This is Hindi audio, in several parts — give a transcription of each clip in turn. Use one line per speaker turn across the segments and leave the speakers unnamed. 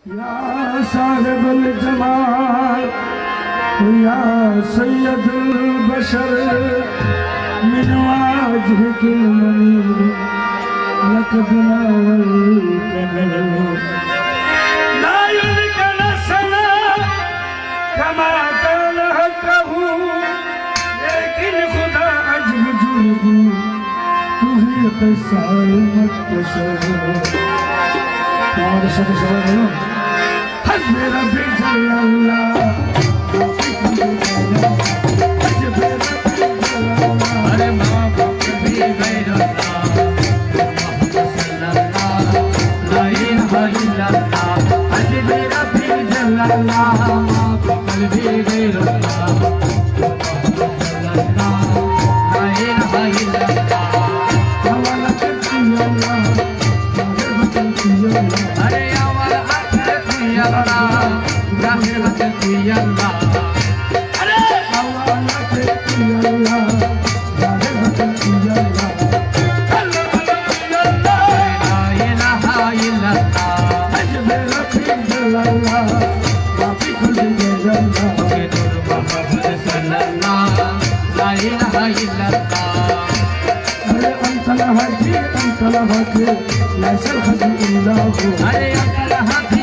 या साहिबुल जमाल या सैयदुल बशर मिन वाजहिकिल मुनीर लकदना वल कमर ला युलकन सना कमा कहू लेकिन खुदा अजब जुल्म तू ही क़सार मुक्तसर हमारे साथ बोलो हस्बी रब्बी जल्लल्लाह अरे माँ बाप भी गैरल्लाह ला इलाहा इल्लल्लाह हस्बी रब्बी जल्लल्लाह माँ बाप भी गैरल्लाह ला इलाहा इल्लल्लाह हवाला करती अल्लाह अरे अमर करती अल्लाह रहमत करती अल्लाह अरे हवाला करती अल्लाह रहमत करती अल्लाह ला इलाहा इल्लल्लाह हस्बी रब्बी जल्लल्लाह बाकी कुल जल्लल्लाह के नूर मोहम्मद सल्लल्लाह ला इलाहा इल्लल्लाह अरे अंतल हजी लैसल हजी इल्ला हु अरे अंतल हजी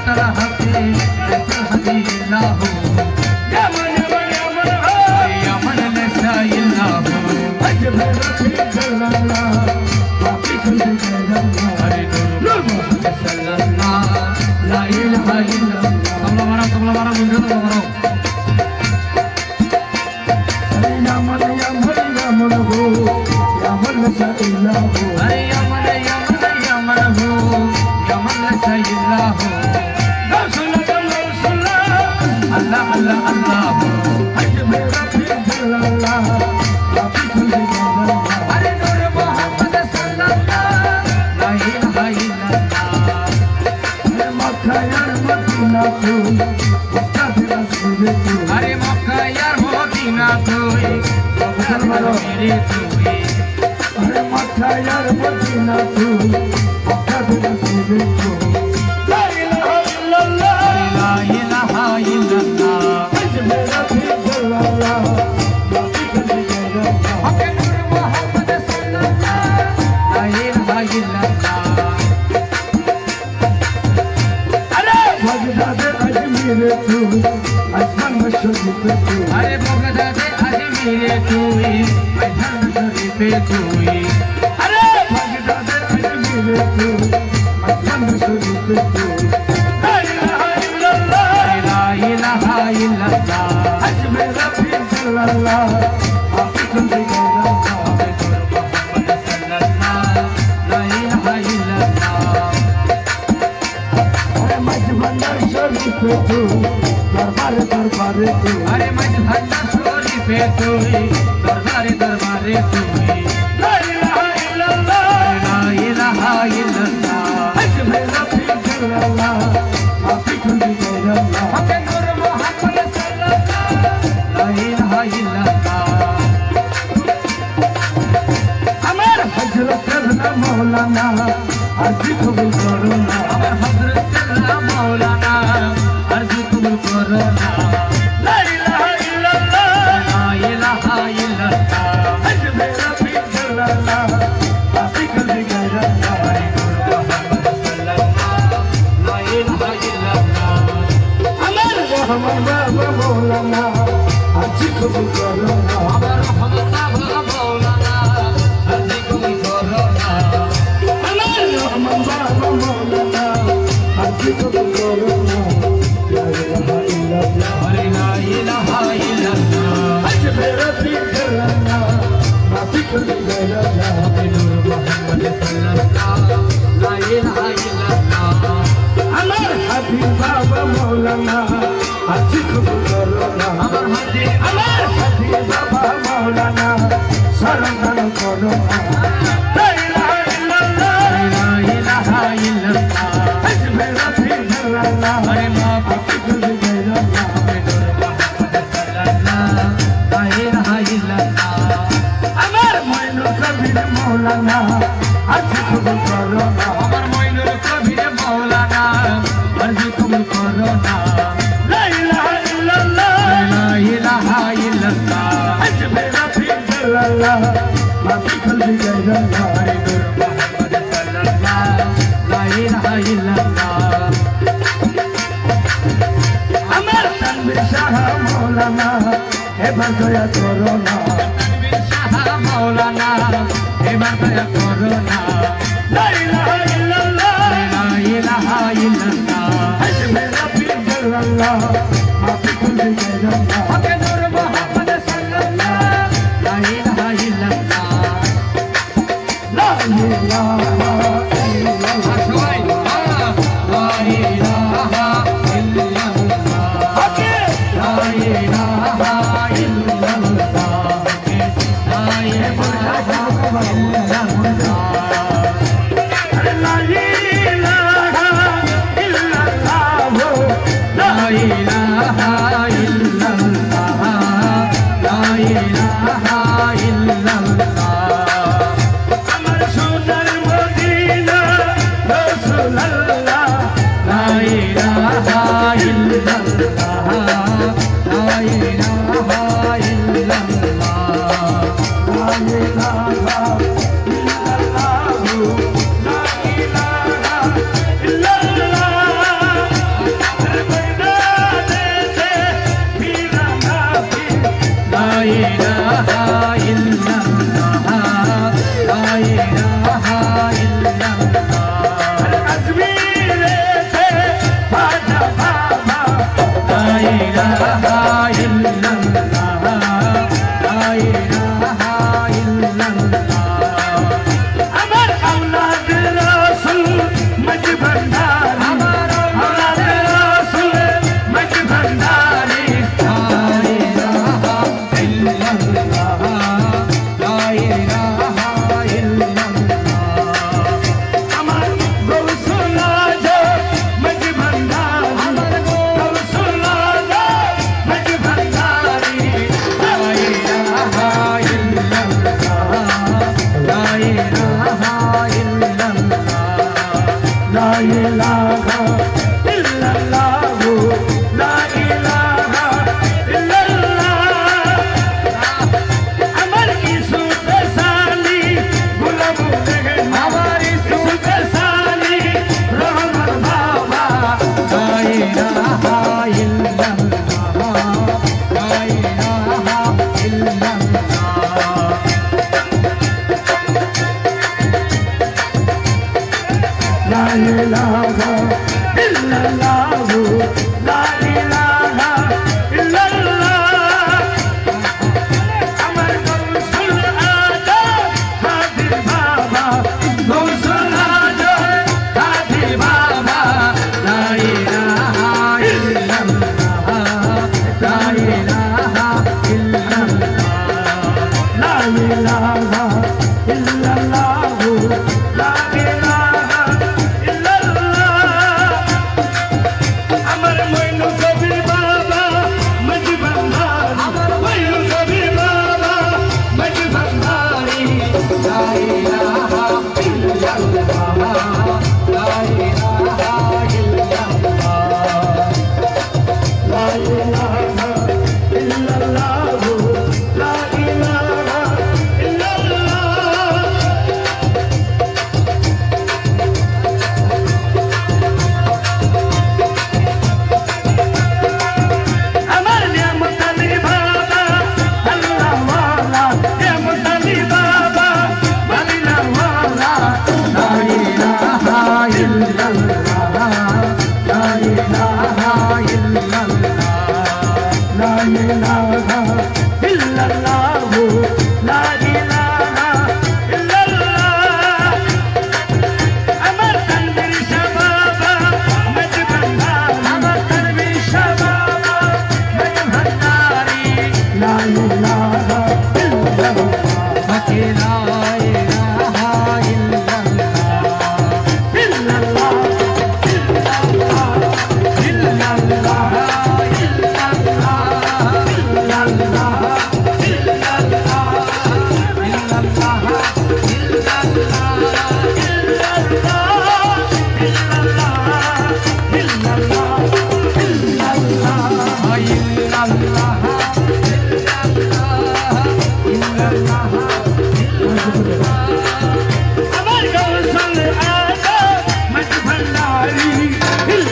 लैसल हजी इल्ला हु या मन हो या मन लैसा इल्ला हु हस्बी रब्बी जल्लल्लाह बाकी कुल जल्लल्लाह अरे नूर मोहम्मद सल्लल्लाह ला इलाहा इल्लल्लाह कमला मारा मुंडे तो मारो अरे या मन हो या मन लैसा इल्ला हु अरे या मन हो या मन लैसा इल्ला हु अल्लाह अल्लाह अल्लाह हस्बी रब्बी जल्लल्लाह बाकी कुल जल्लल्लाह अरे नूर मोहम्मद सल्लल्लाह ला इलाहा इल्लल्लाह अरे मक्का यार मदीना तू मक्का तेरा रसूल तू अरे मक्का यार मदीना तू मुसलमानों मेरे तू अरे मक्का यार मदीना तू मक्का तेरा रसूल तू ला इलाहा इल्लल्लाह ला इलाहा इल्लल्लाह हस्बी रब्बी जल्लल्लाह बाकी कुल जल्लल्लाह हक नूर मोहम्मद सल्लल्लाह ला इलाहा इल्लल्लाह अरे बगदाद अजमीर तू अजमल शरीफ तू अरे बगदाद अजमीर तू अजमल शरीफ तू अरे बगदाद अजमीर तू अजमल शरीफ तू ला इलाहा इल्लल्लाह हस्बी रब्बी जल्लल्लाह बाकी कुल जल्लल्लाह मोहम्मद सल्लल्लाह ला इलाहा इल्लल्लाह अरे मजबंदर शरीफ तू दरबार तू अरे मजबंदर शरीफ तू दरबार तू ला इलाहा इल्लल्लाह हस्बी रब्बी जल्लल्लाह बाकी कुल जल्लल्लाह हक नूर मोहम्मद सल्लल्लाह ला इलाहा इल्लल्लाह अमर हजरत मौलाना अर्जी कबूल करो ना अमर हजरत मौलाना अर्जी कबूल करो ना ला इलाहा इल्लल्लाह हस्बी रब्बी जल्लल्लाह बाकी कुल जल्लल्लाह अरे नूर मोहम्मद सल्लल्लाह ला इलाहा इल्लल्लाह अमर रहमान बाबा मौलाना अर्जी कबूल करो ना अमर रहमान बाबा मौलाना अर्जी कबूल करो ना अमर रहमान बाबा मौलाना अर्जी कबूल करो ना ला इलाहा इल्लल्लाह अरे ला इलाहा इल्लल्लाह हस्बी रब्बी जल्लल्लाह बाकी कुल जल्लल्लाह नूर मोहम्मद सल्लल्लाह ला इलाहा इल्लल्लाह अमर हबीब बाबा मौलाना अर्जी कबूल करो ना अमर हबीब बाबा मौलाना सरंदन करो ना ला इलाहा इल्लल्लाह हस्बी रब्बी जल्लल्लाह अरे माँ बाकी कुल जल्लल्लाह नूर मोहम्मद सल्लल्लाह ला इलाहा इल्लल्लाह अमर मोइनुल कबीर मौलाना अर्जी कबूल करो ना अमर मोइनुल कबीर मौलाना अर्जी কবুল করো না লা ইলাহা ইল্লাল্লাহ লা ইলাহা ইল্লাল্লাহ হাসবি রাব্বি জাল্লাল্লাহ মা ফি কলবি গায়রুল্লাহ নূর মুহাম্মদ সাল্লাল্লাহ লা ইলাহা ইল্লাল্লাহ আমার তানবীর শাহ মাওলানা এবার দয়া করো না তানবীর শাহ মাওলানা এবার দয়া করো না লা ইলাহা ইল্লাল্লাহ লা ইলাহা ইল্লাল্লাহ হাসবি রাব্বি জাল্লাল্লাহ মা ফি কলবি গায়রুল্লাহ ওকে নূর মুহাম্মদ সাল্লাল্লাহ লা ইলাহা ইল্লাল্লাহ লা ইলাহা ইল্লাল্লাহ সবাই লা ইলাহা ইল্লাল্লাহ ওকে লা ইলাহা ইল্লাল্লাহ লা ইলাহা ইল্লাল্লাহ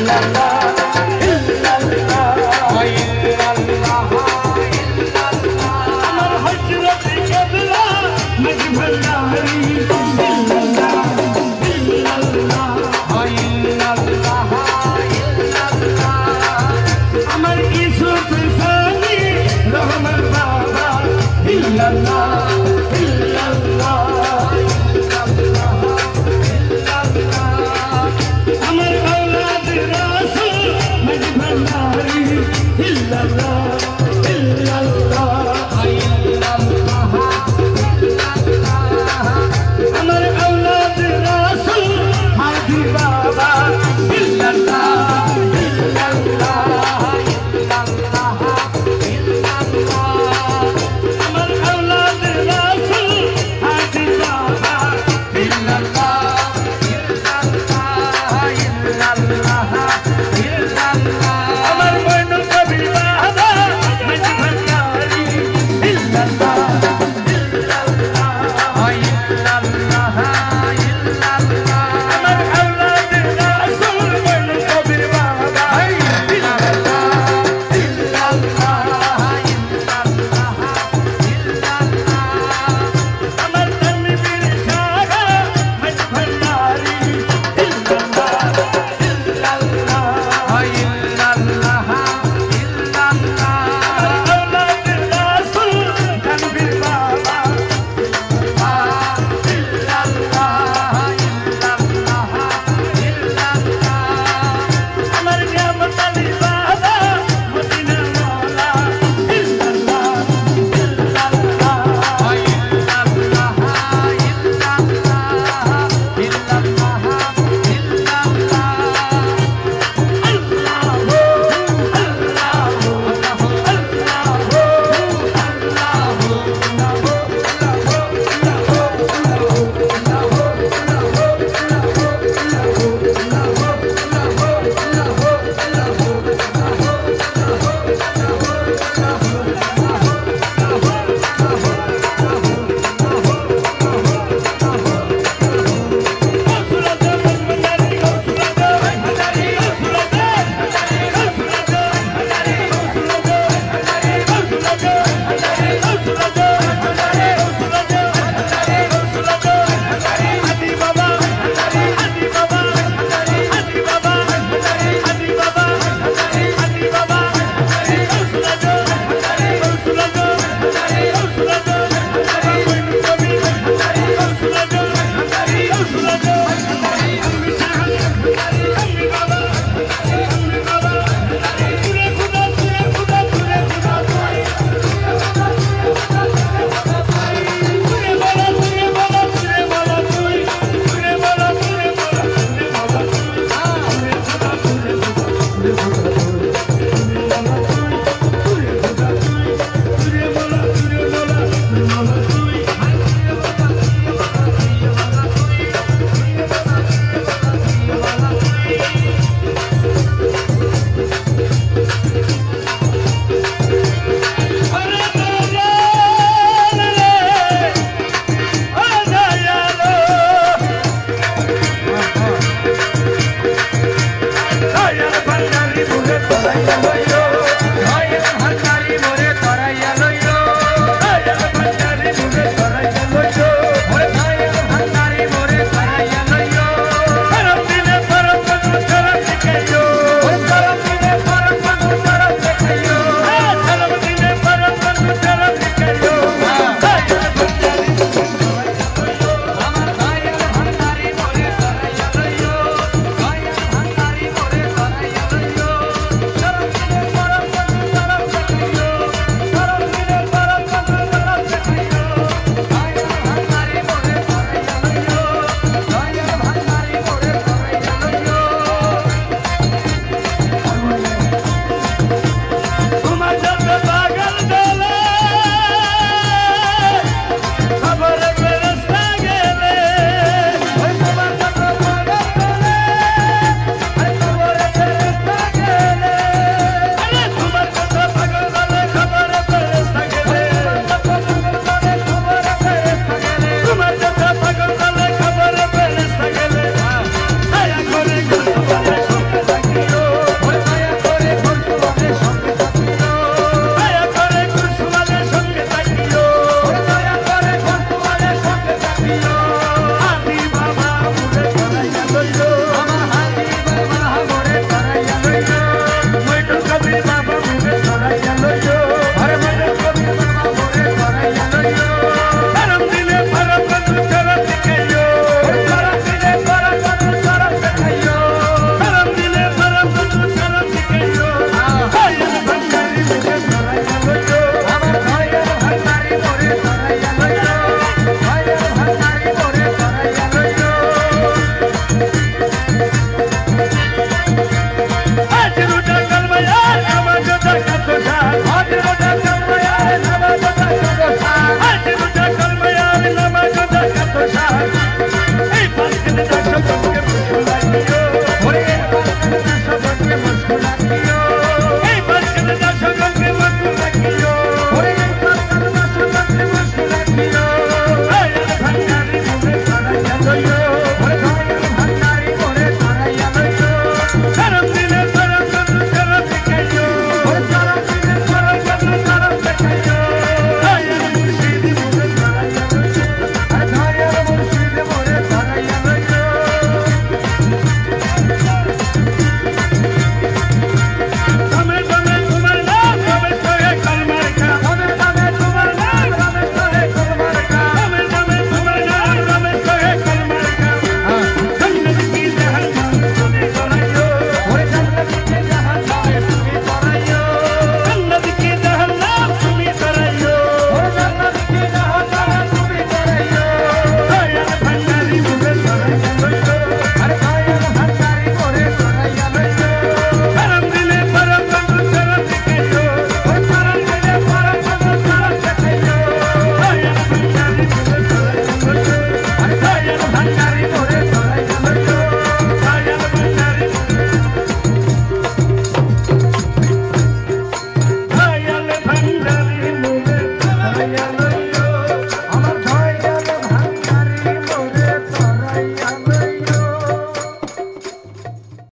Bye.